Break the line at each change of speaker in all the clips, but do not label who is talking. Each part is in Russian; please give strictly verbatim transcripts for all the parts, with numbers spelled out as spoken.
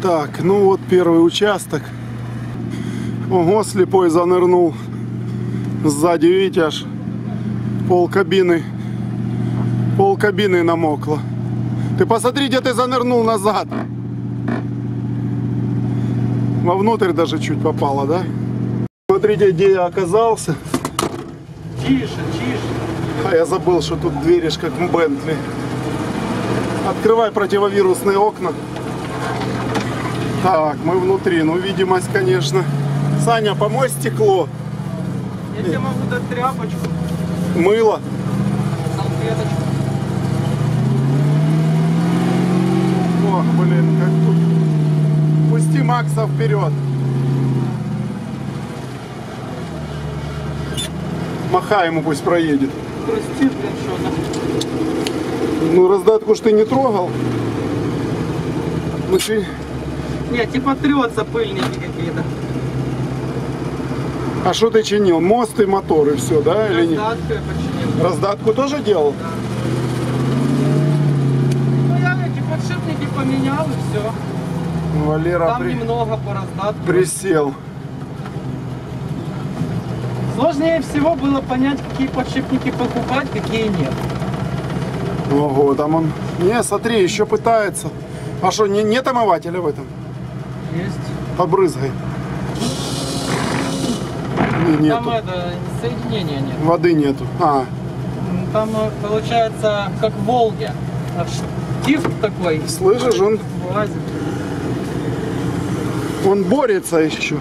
Так, ну вот первый участок. Ого, слепой занырнул. Сзади, видите, аж пол кабины. Пол кабины намокло. Ты посмотри, где ты занырнул назад. Вовнутрь даже чуть попало, да? Смотрите, где я оказался.
Тише, тише.
А я забыл, что тут двери ж как в Бентли. Открывай противовирусные окна. Так, мы внутри. Ну, видимость, конечно. Саня, помой стекло.
Я тебе могу дать тряпочку.
Мыло.
Салфеточку.
Ох, блин, как тут. Пусти Макса вперед. Махай ему, пусть проедет.
Прости, блин, что-то.
Ну, раздатку ж ты не трогал. Ну, ты...
Нет, типа трется, пыльники какие-то.
А что ты чинил? Мост и мотор и все, да? Или нет?
Раздатку я починил.
Раздатку тоже делал?
Да. Ну, я эти подшипники поменял и все.
Валера
Там
при...
немного по раздатку.
присел.
Сложнее всего было понять, какие подшипники покупать, какие нет.
Ого, там он... Не, смотри, еще пытается. А что, не, нет омывателя в этом?
Есть.
Побрызгай. Не,
Там
нету.
это, соединения нет.
Воды нету. А,
Там получается как в Волге. Штифт такой.
слышишь, он,
Вылазит.
он борется еще.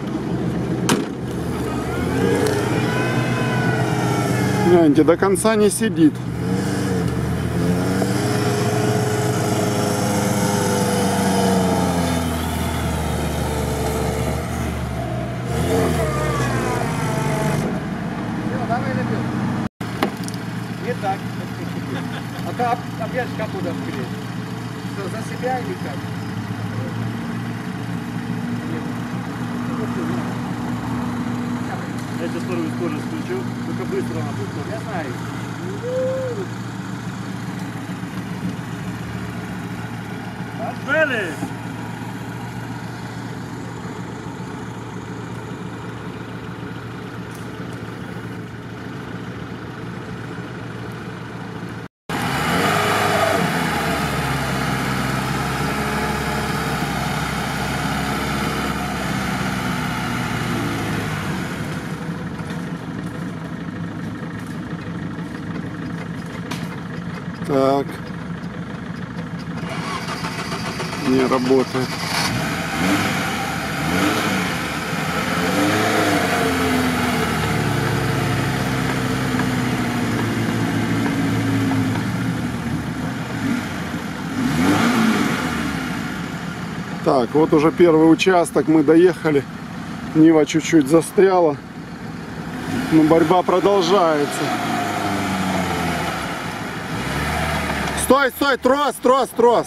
Гляньте, до конца не сидит.
Не так. А то опять как куда вперед? Что, за себя или как?
Я сейчас вторую скорость включу, только быстро она будет.
Я знаю.
Отжали!
Так. Не работает. Так, вот уже первый участок мы доехали. Нива чуть-чуть застряла. Но борьба продолжается. Стой, стой, трос, трос, трос.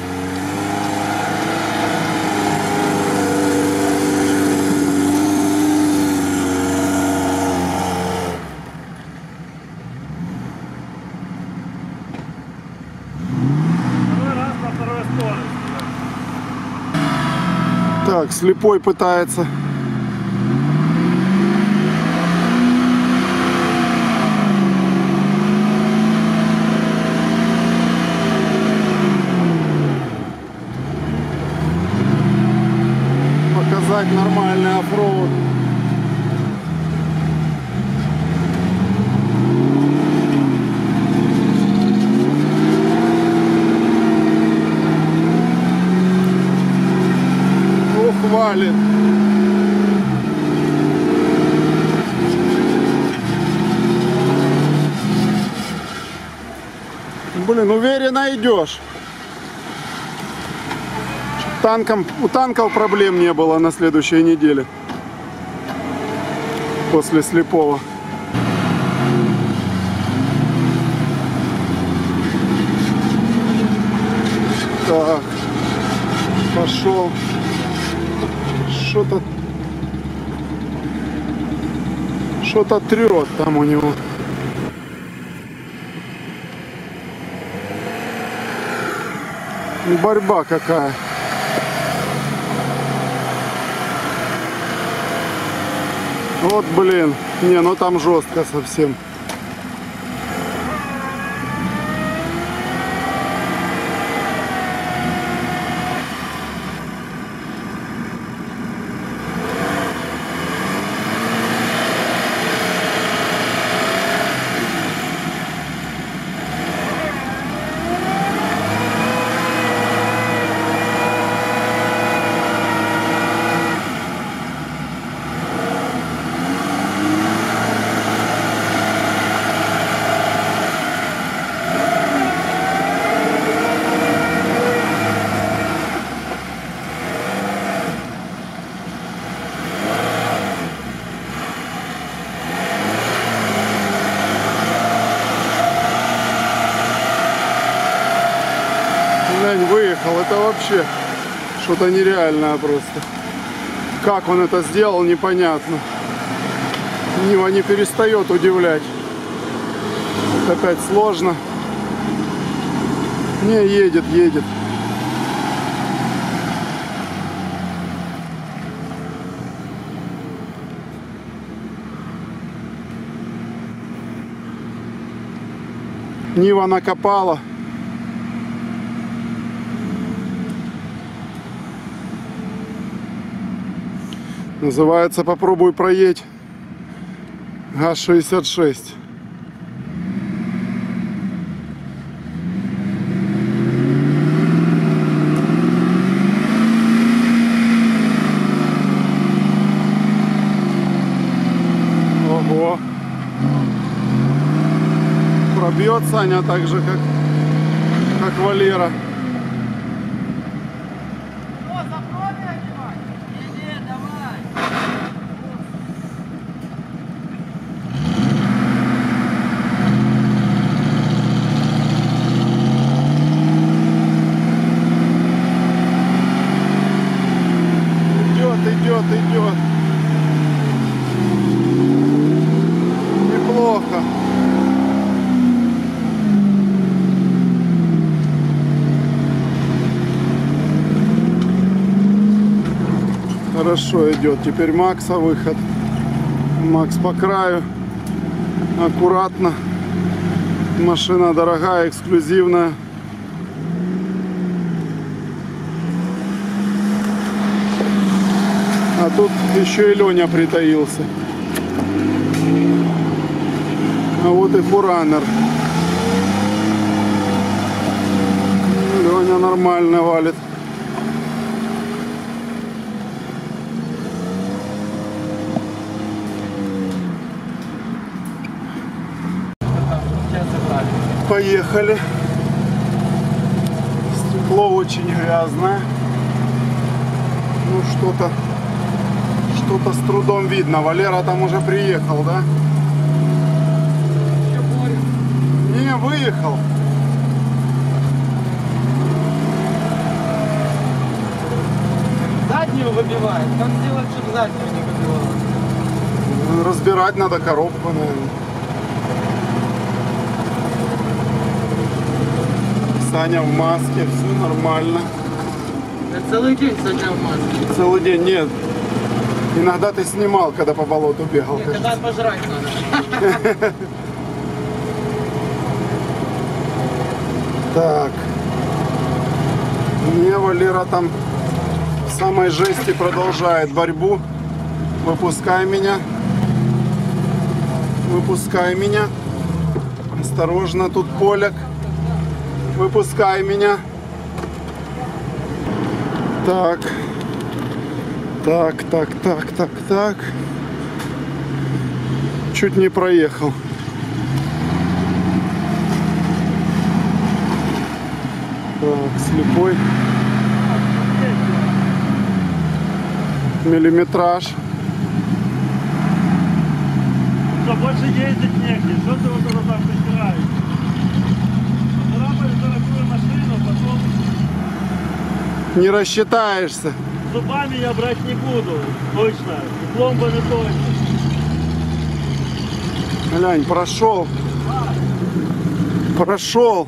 Второй раз на второй скорость.
Так, слепой пытается. Показать нормальный оффроуд. Ух, валит. Блин, уверенно идешь. Танком, у танков проблем не было на следующей неделе. После слепого. Так. Пошел. Что-то... Что-то трет там у него. Борьба какая. Вот, блин. Не, ну там жестко совсем. Выехал, это вообще что-то нереальное просто. Как он это сделал, непонятно. Нива не перестает удивлять. Это опять сложно. Не, едет, едет. Нива накопала. Называется «Попробуй проедь». ГАЗ шестьдесят шесть. Ого. Пробьет Саня так же, как, как Валера. Идет, идет. Неплохо. Хорошо идет. Теперь Макса выход. Макс по краю. Аккуратно. Машина дорогая, эксклюзивная. А тут еще и Леня притаился. А вот и Фуранер. Леня нормально валит. Поехали. Стекло очень грязное. Ну что-то Что-то с трудом видно. Валера там уже приехал, да? Не, выехал.
Заднюю выбивает. Как сделать, чтобы заднюю не выбивала?
Разбирать надо коробку, наверное. Саня в маске, все нормально.
Я целый день Саня в маске.
Целый день, нет. Иногда ты снимал, когда по болоту бегал.
Нет, когда пожрать надо.
Так. Не, Валера там в самой жести продолжает борьбу. Выпускай меня. Выпускай меня. Осторожно, тут поляк. Выпускай меня. Так. Так, так, так, так, так. Чуть не проехал. Так, слепой. Миллиметраж.
Что, больше ездить негде. Что ты вот это там притираешь? Царапаешь дорогую машину, потом
Не рассчитаешься.
зубами я брать не буду. Точно. И пломбами точно.
Глянь, прошел. Прошел.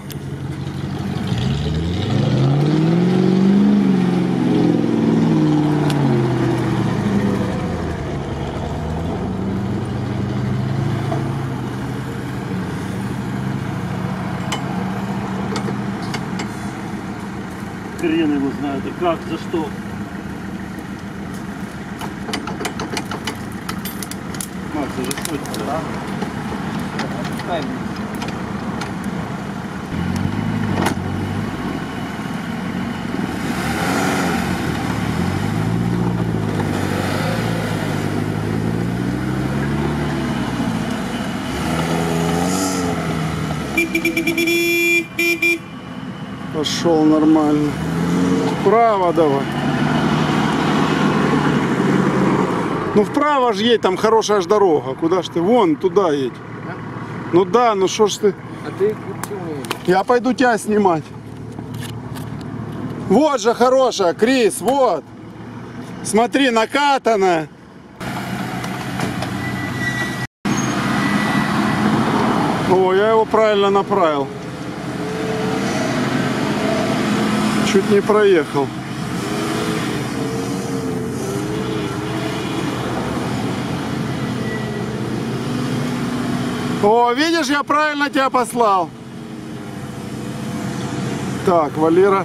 Ты как? За что? Макс, это же что это? Да?
Отпускай меня.
Пошел нормально. Вправо давай. Ну вправо ж едь, там хорошая ж дорога. Куда ж ты? Вон, туда едь.
Да?
Ну да, ну что ж ты?
А ты к чему едешь?
Я пойду тебя снимать. Вот же хорошая, Крис, вот. Смотри, накатанная. О, я его правильно направил. Чуть не проехал. О, видишь, я правильно тебя послал. Так, Валера.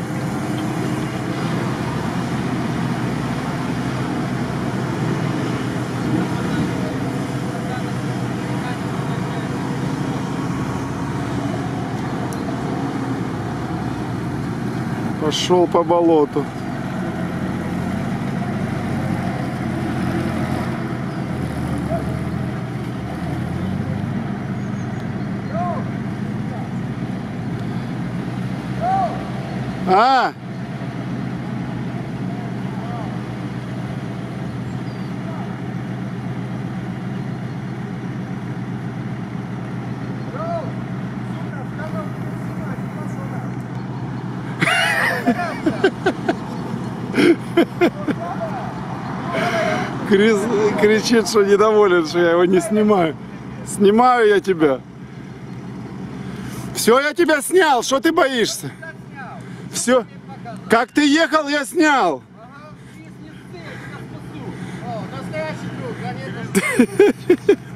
Пошел по болоту. А? Крис кричит, что недоволен, что я его не снимаю. Снимаю я тебя. Все, я тебя снял. Что ты боишься? Все. Как ты ехал, я снял.
О, настоящий друг, а не это.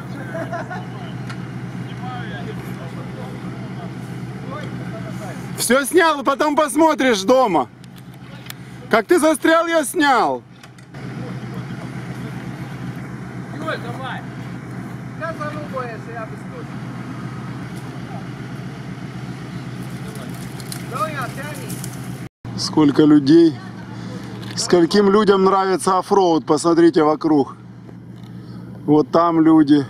Все снял, и потом посмотришь дома. Как ты застрял, я снял.
Юль, давай. Газану боишься, я быстрее. Давай, тяни.
Сколько людей. Скольким людям нравится оффроуд. Посмотрите вокруг. Вот там люди.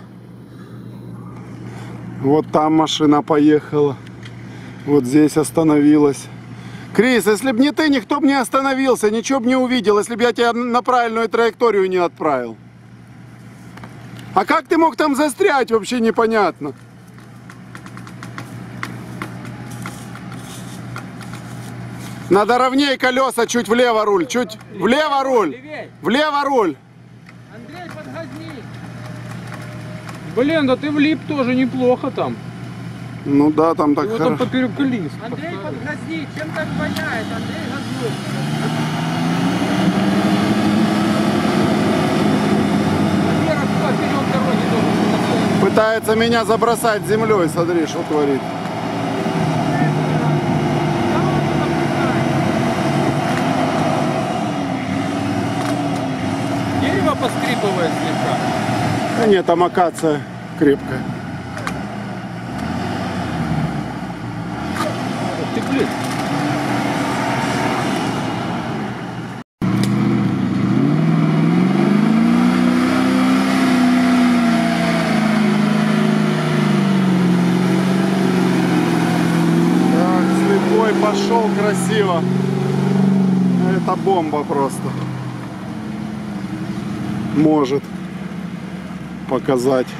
Вот там машина поехала. Вот здесь остановилась. Крис, если бы не ты, никто бы не остановился, ничего бы не увидел, если бы я тебя на правильную траекторию не отправил. А как ты мог там застрять, вообще непонятно. Надо ровнее колеса, чуть влево руль, чуть влево руль, влево руль.
Андрей, подгозни.
Блин, да ты влип тоже неплохо там.
Ну да, там так
Его там
хорошо.
поперек колес.
Андрей, подгозни. Чем так воняет? Андрей, газуй.
Вера, поперек дороги тоже.
Пытается меня забросать землей, смотри, что творит.
Дерево поскрипывает слегка.
Да нет, там акация крепкая.
Ты, блин.
Так, слепой пошел красиво. Это бомба просто. Может показать.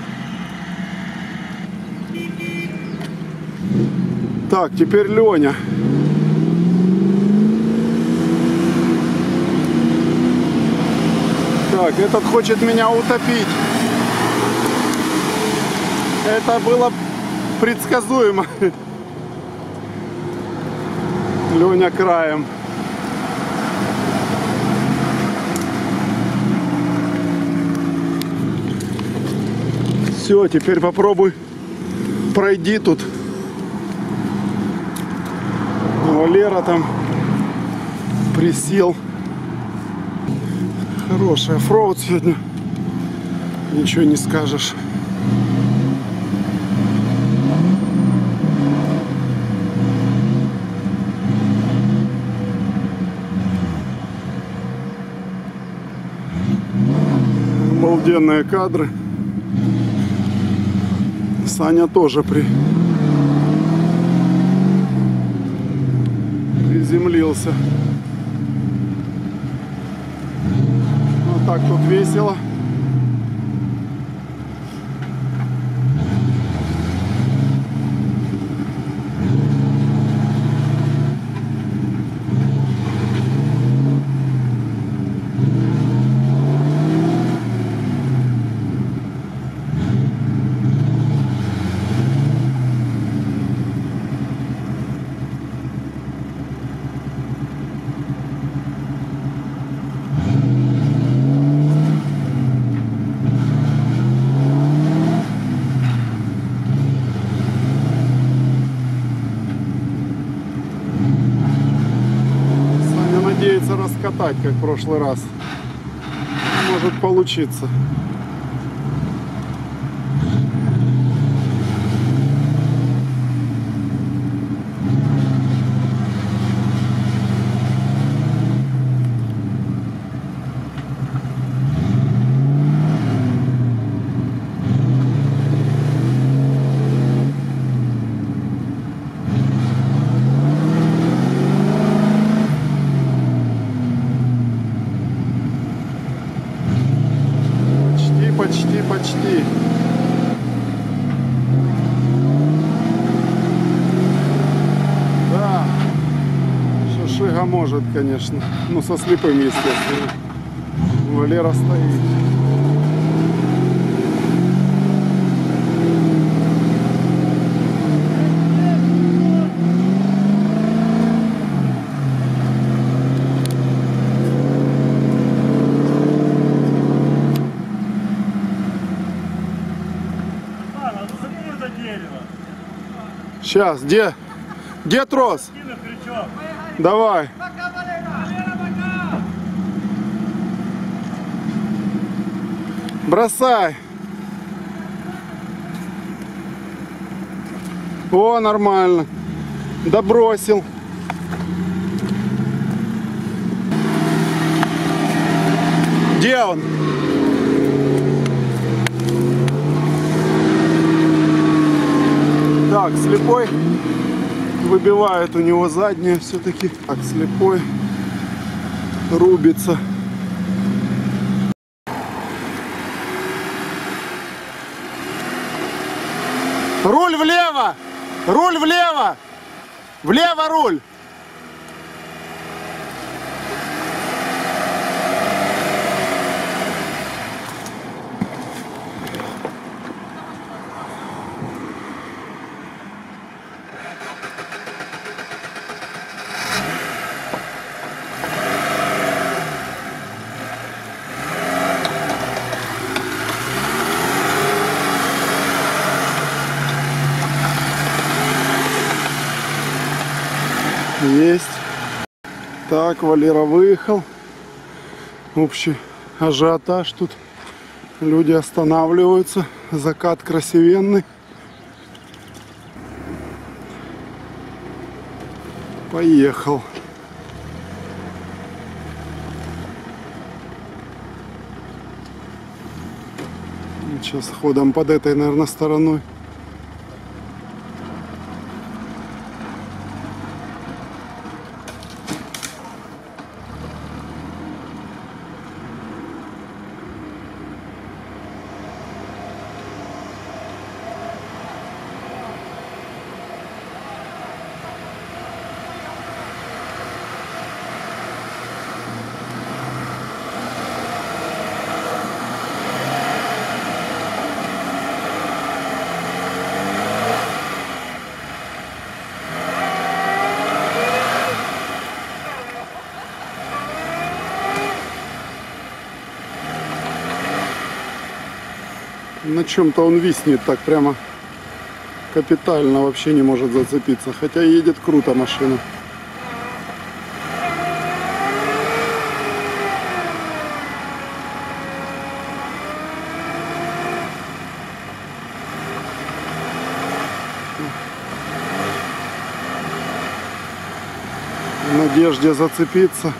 Так, теперь Леня. Так, этот хочет меня утопить. Это было предсказуемо. Леня краем. Все, теперь попробуй пройди тут. Валера там присел. Хороший оффроуд сегодня. Ничего не скажешь. Обалденные кадры. Саня тоже при... приземлился. Вот так тут весело. Надеется раскатать, как в прошлый раз. Может получиться. Почти, почти. Да. Шишига может, конечно. Ну, со слепым, естественно. Валера стоит. Сейчас, где? Где трос? Давай. Бросай. О, нормально. Добросил. Где он? Так, слепой выбивает у него заднее все-таки. Так, слепой рубится. Руль влево! Руль влево! Влево руль! Есть. Так, Валера выехал. Общий ажиотаж тут. Люди останавливаются. Закат красивенный. Поехал. Сейчас ходом под этой, наверное, стороной. На чем-то он виснет так прямо капитально, вообще не может зацепиться. Хотя едет круто машина. одежде зацепиться.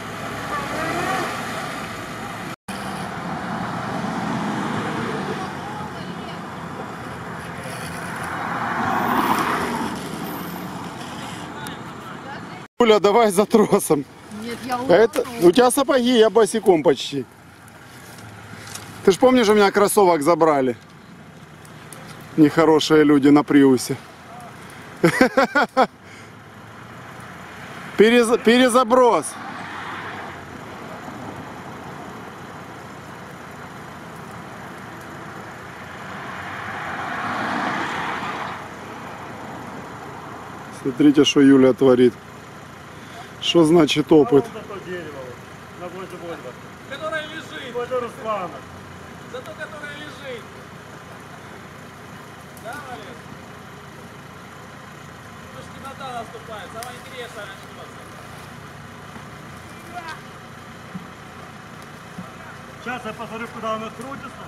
Юля, давай за тросом.
Нет, я
Это,
ударю.
у тебя сапоги, я босиком почти. Ты ж помнишь, у меня кроссовок забрали? Нехорошие люди на Приусе. Перез, перезаброс. Смотрите, что Юля творит. Что значит опыт?
Вот это дерево вот, напротив Вольва.
Которая лежит.
Вот это Руслана.
Зато которая лежит. Да, Валер? Ну ж темнота наступает. Самое интересное начнется.
Сейчас я посмотрю, куда она крутится.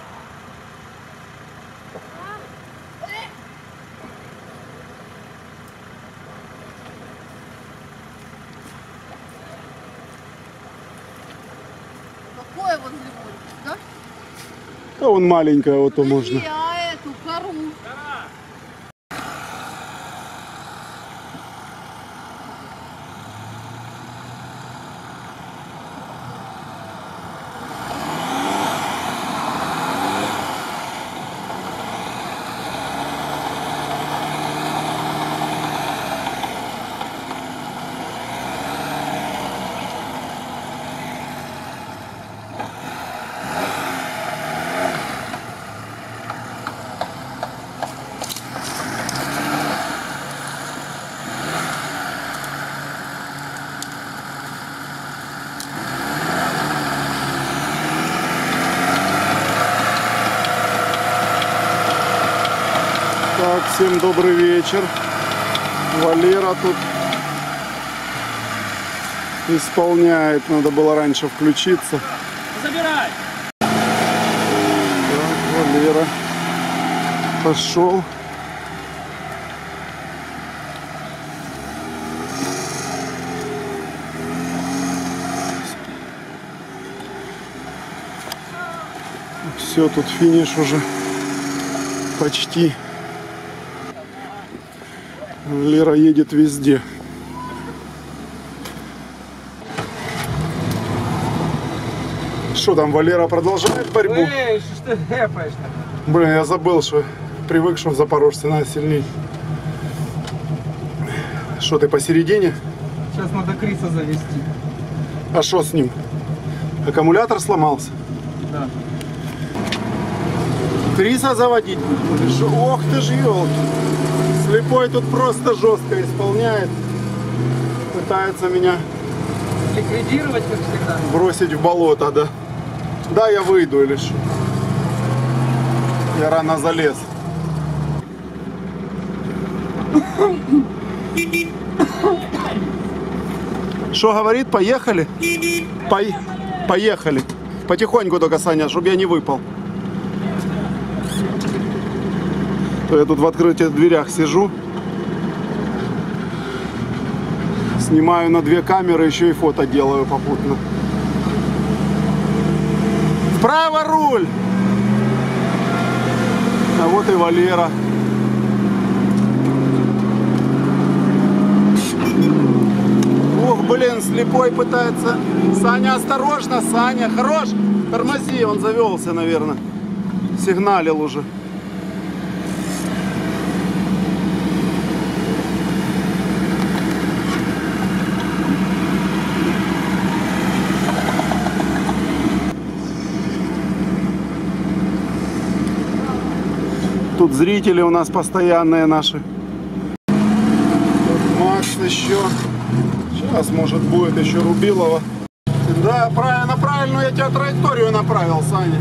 Какое вот злевольник, да?
Да он маленькая, вот то можно.
Я эту кору.
Так, всем добрый вечер. Валера тут исполняет. Надо было раньше включиться.
Забирай!
Так, Валера пошел. Все, тут финиш уже почти. Лера едет везде. Что там, Валера продолжает борьбу?
Эй, что ты гэпаешь-то?
Блин, я забыл, что привык, что в Запорожце надо сильней. Что, ты посередине?
Сейчас надо Криса завести.
А что с ним? Аккумулятор сломался?
Да.
Криса заводить будешь? Ох ты ж, елки. Слепой тут просто жестко исполняет. Пытается меня
Ликвидировать, как всегда.
бросить в болото, да. Да, я выйду или что. Я рано залез. Что говорит? Поехали? Пой... Поехали. Потихоньку только, Саня, чтобы я не выпал. То я тут в открытых дверях сижу. Снимаю на две камеры, еще и фото делаю попутно. Вправо руль! А вот и Валера. Ух, блин, слепой пытается. Саня, осторожно, Саня, хорош! Тормози, он завелся, наверное. Сигналил уже. Тут зрители у нас постоянные наши. Тут Макс еще. Сейчас, может, будет еще Рубилова. Да, правильно, правильно, я тебя траекторию направил, Саня.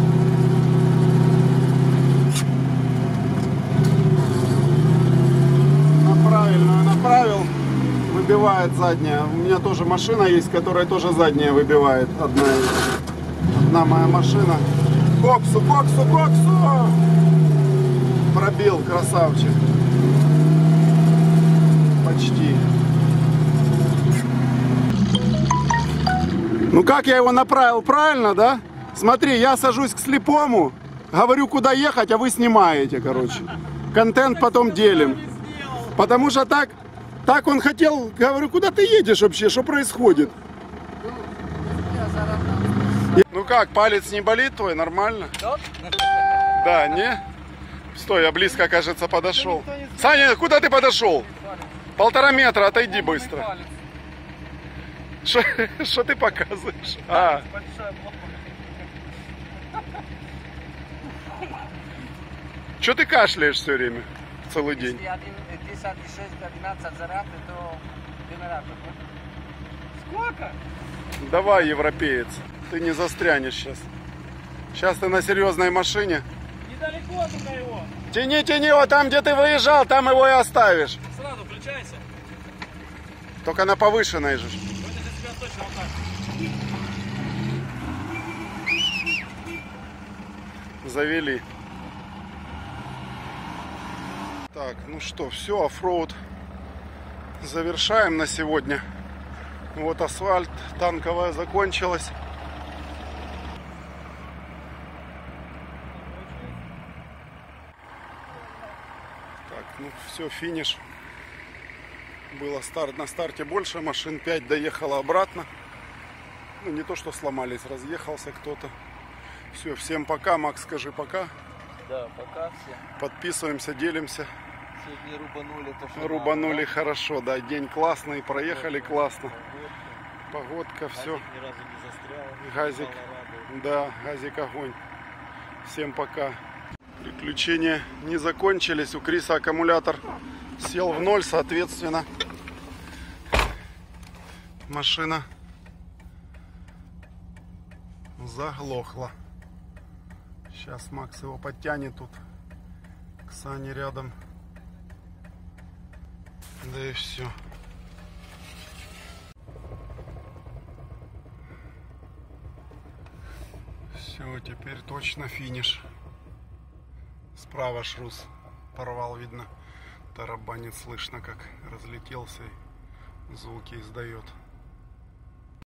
На правильную направил. Выбивает задняя. У меня тоже машина есть, которая тоже задняя выбивает. Одна, одна моя машина. Коксу, коксу, коксу! Пробил, красавчик. Ну как я его направил? Правильно, да? Смотри, я сажусь к слепому, говорю, куда ехать, а вы снимаете, короче. Контент потом делим. Потому что так, так он хотел, говорю, куда ты едешь вообще, что происходит? Ну как, палец не болит твой, нормально? Да, не? Стой, я близко, кажется, подошел. Саня, куда ты подошел? Полтора метра, отойди быстро. Что ты показываешь? А. Что ты кашляешь все время? Целый день.
Сколько?
Давай, европеец. Ты не застрянешь сейчас. Сейчас ты на серьезной машине.
Недалеко только его.
Тяни, тяни его там, где ты выезжал, там его и оставишь.
Сразу включайся.
Только на повышенной же.
Это же тебя точно укажет.
Завели. Так, ну что, все, оффроуд завершаем на сегодня. Вот асфальт, танковая закончилась. Так, ну все, финиш. Было старт, на старте больше машин, пять доехало обратно. Ну не то, что сломались, разъехался кто-то. Все, всем пока. Макс, скажи пока.
Да, пока все.
Подписываемся, делимся.
Сегодня рубанули то, что
Рубанули
надо,
хорошо, да, день классный, проехали классно. Погодка, все.
Ни разу не застрял.
Газик, да, газик огонь. Всем пока. Приключения не закончились. У Криса аккумулятор сел в ноль, соответственно, машина заглохла. Сейчас Макс его подтянет тут к Сане рядом. Да и все. Все, теперь точно финиш. Справа шрус порвал, видно. Тарабанит, слышно, как разлетелся и звуки издает.